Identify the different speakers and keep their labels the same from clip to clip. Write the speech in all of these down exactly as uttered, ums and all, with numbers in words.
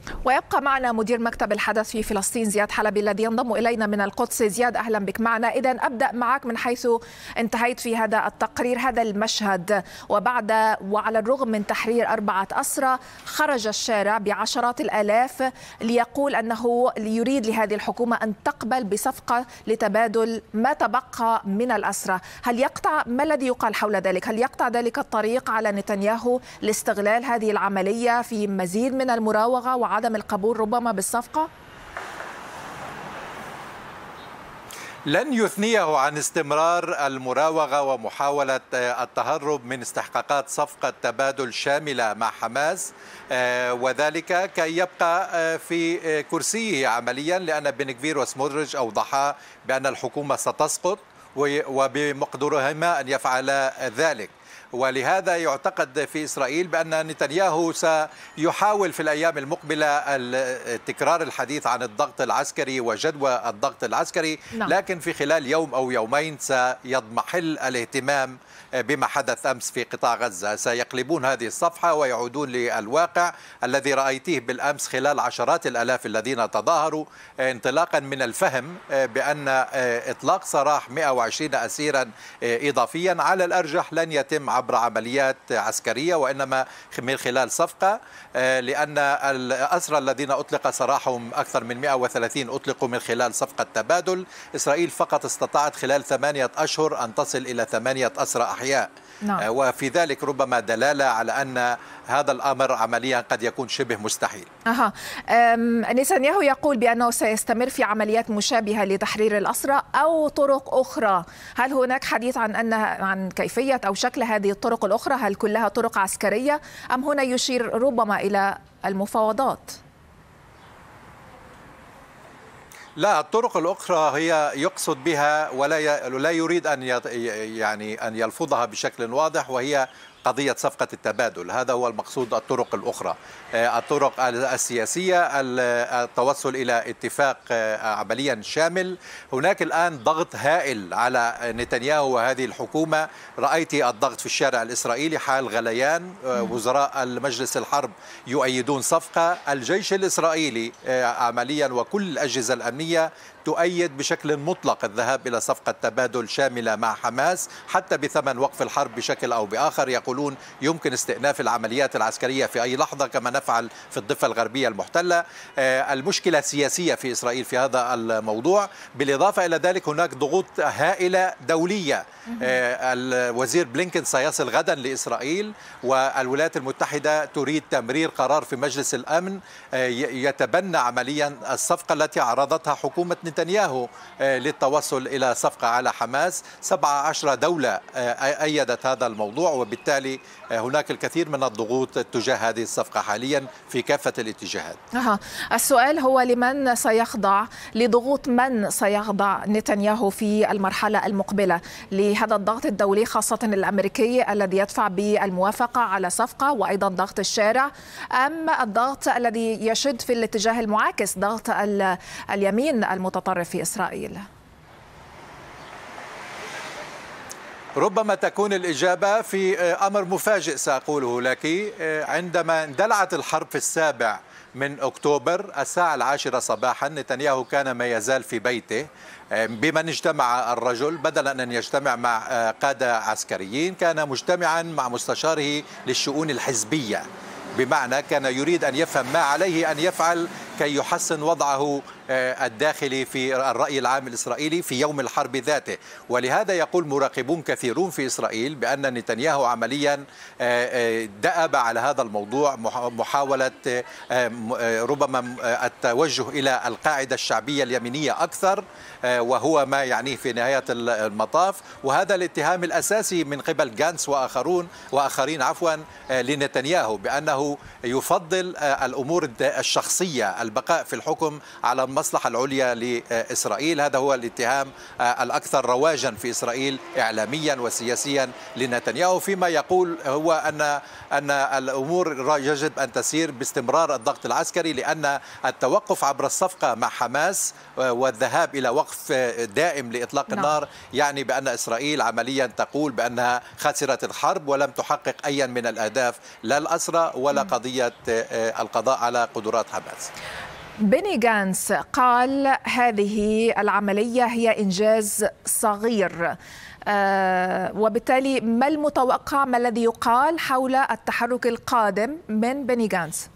Speaker 1: ويبقى معنا مدير مكتب الحدث في فلسطين زياد حلبي الذي ينضم إلينا من القدس. زياد، أهلا بك معنا. إذن أبدأ معك من حيث انتهيت في هذا التقرير. هذا المشهد وبعد وعلى الرغم من تحرير أربعة أسرى خرج الشارع بعشرات الآلاف ليقول أنه يريد لهذه الحكومة أن تقبل بصفقة لتبادل ما تبقى من الأسرى. هل يقطع ما الذي يقال حول ذلك؟ هل يقطع ذلك الطريق على نتنياهو لاستغلال هذه العملية في مزيد من المراوغة وعدم القبول ربما بالصفقة؟
Speaker 2: لن يثنيه عن استمرار المراوغة ومحاولة التهرب من استحقاقات صفقة تبادل شاملة مع حماس، وذلك كي يبقى في كرسيه عمليا، لأن بن كفير وسموتريتش أوضحا بأن الحكومة ستسقط وبمقدورهما أن يفعلا ذلك. ولهذا يعتقد في إسرائيل بأن نتنياهو سيحاول في الأيام المقبلة تكرار الحديث عن الضغط العسكري وجدوى الضغط العسكري، لكن في خلال يوم أو يومين سيضمحل الاهتمام بما حدث أمس في قطاع غزة. سيقلبون هذه الصفحة ويعودون للواقع الذي رأيته بالأمس خلال عشرات الآلاف الذين تظاهروا، انطلاقا من الفهم بأن إطلاق سراح مئة وعشرين أسيرا إضافيا على الأرجح لن يتم عبر عمليات عسكرية وإنما من خلال صفقة، لأن الأسرى الذين أطلق سراحهم أكثر من مئة وثلاثين أطلقوا من خلال صفقة تبادل. إسرائيل فقط استطاعت خلال ثمانية أشهر أن تصل إلى ثمانية أسرى أحياء. نعم. وفي ذلك ربما دلالة على أن هذا الأمر عمليا قد يكون شبه مستحيل.
Speaker 1: أها. نتنياهو يقول بأنه سيستمر في عمليات مشابهة لتحرير الأسرى أو طرق أخرى. هل هناك حديث عن أن عن كيفية أو شكل هذه الطرق الأخرى؟ هل كلها طرق عسكرية أم هنا يشير ربما إلى المفاوضات؟
Speaker 2: لا، الطرق الأخرى هي يقصد بها ولا لا يريد أن يعني أن يلفظها بشكل واضح، وهي قضية صفقة التبادل. هذا هو المقصود. الطرق الأخرى الطرق السياسية، التوصل إلى اتفاق عمليا شامل. هناك الآن ضغط هائل على نتنياهو وهذه الحكومة. رأيت الضغط في الشارع الإسرائيلي حال غليان، وزراء المجلس الحرب يؤيدون صفقة، الجيش الإسرائيلي عمليا وكل الأجهزة الأمنية تؤيد بشكل مطلق الذهاب إلى صفقة تبادل شاملة مع حماس حتى بثمن وقف الحرب بشكل أو بآخر. يقولون يمكن استئناف العمليات العسكرية في أي لحظة كما نفعل في الضفة الغربية المحتلة. المشكلة السياسية في إسرائيل في هذا الموضوع. بالإضافة إلى ذلك هناك ضغوط هائلة دولية. الوزير بلينكن سيصل غدا لإسرائيل، والولايات المتحدة تريد تمرير قرار في مجلس الأمن يتبنى عمليا الصفقة التي عرضتها حكومة نتنياهو للتوصل إلى صفقة على حماس. سبعة عشر دولة أيدت هذا الموضوع، وبالتالي هناك الكثير من الضغوط تجاه هذه الصفقة حاليا في كافة الاتجاهات.
Speaker 1: أها. السؤال هو لمن سيخضع، لضغوط من سيخضع نتنياهو في المرحلة المقبلة لهذا الضغط الدولي، خاصة الأمريكي الذي يدفع بالموافقة على صفقة، وأيضا ضغط الشارع، أم الضغط الذي يشد في الاتجاه المعاكس، ضغط اليمين المتطرف في إسرائيل؟
Speaker 2: ربما تكون الإجابة في أمر مفاجئ سأقوله لك. عندما اندلعت الحرب في السابع من أكتوبر الساعة العاشرة صباحا، نتنياهو كان ما يزال في بيته. بمن اجتمع الرجل؟ بدلا أن يجتمع مع قادة عسكريين كان مجتمعا مع مستشاره للشؤون الحزبية، بمعنى كان يريد أن يفهم ما عليه أن يفعل كي يحسن وضعه الداخلي في الرأي العام الإسرائيلي في يوم الحرب ذاته. ولهذا يقول مراقبون كثيرون في إسرائيل بأن نتنياهو عمليا دأب على هذا الموضوع، محاولة ربما التوجه إلى القاعدة الشعبية اليمينية أكثر، وهو ما يعنيه في نهاية المطاف. وهذا الاتهام الأساسي من قبل جانس وآخرون وآخرين عفوا لنتنياهو، بأنه يفضل الأمور الشخصية البقاء في الحكم على المصلحة العليا لإسرائيل. هذا هو الاتهام الأكثر رواجا في إسرائيل إعلاميا وسياسيا لنتنياهو، فيما يقول هو أن أن الأمور يجب أن تسير باستمرار الضغط العسكري، لأن التوقف عبر الصفقة مع حماس والذهاب إلى وقف دائم لإطلاق
Speaker 1: نعم.
Speaker 2: النار يعني بأن إسرائيل عمليا تقول بأنها خسرت الحرب ولم تحقق أيا من الأهداف، لا الأسرى ولا قضية القضاء على قدرات حماس.
Speaker 1: بيني غانس قال هذه العملية هي إنجاز صغير، آه وبالتالي ما المتوقع، ما الذي يقال حول التحرك القادم من بيني غانس؟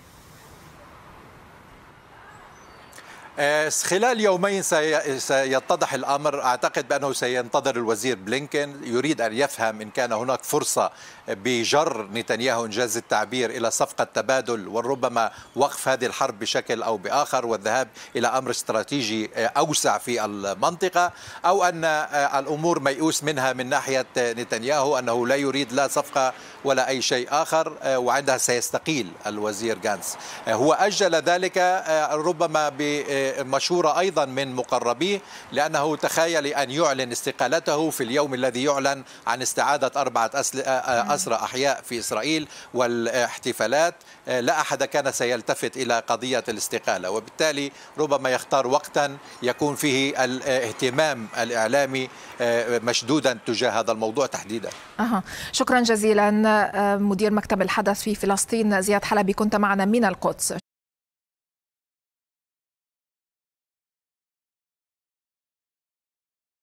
Speaker 2: خلال يومين سيتضح الأمر. أعتقد بأنه سينتظر الوزير بلينكين، يريد أن يفهم إن كان هناك فرصة بجر نتنياهو إنجاز التعبير إلى صفقة تبادل وربما وقف هذه الحرب بشكل أو بآخر والذهاب إلى أمر استراتيجي أوسع في المنطقة، أو أن الأمور ميؤوس منها من ناحية نتنياهو، أنه لا يريد لا صفقة ولا أي شيء آخر، وعندها سيستقيل الوزير غانس. هو أجل ذلك ربما بمشورة أيضا من مقربيه، لأنه تخيل أن يعلن استقالته في اليوم الذي يعلن عن استعادة أربعة أسرى أحياء في إسرائيل والاحتفالات. لا أحد كان سيلتفت إلى قضية الاستقالة، وبالتالي ربما يختار وقتا يكون فيه الاهتمام الإعلامي مشدودا تجاه هذا الموضوع تحديدا.
Speaker 1: أه. شكرا جزيلا مدير مكتب الحدث في فلسطين زياد حلبي، كنت معنا من القدس.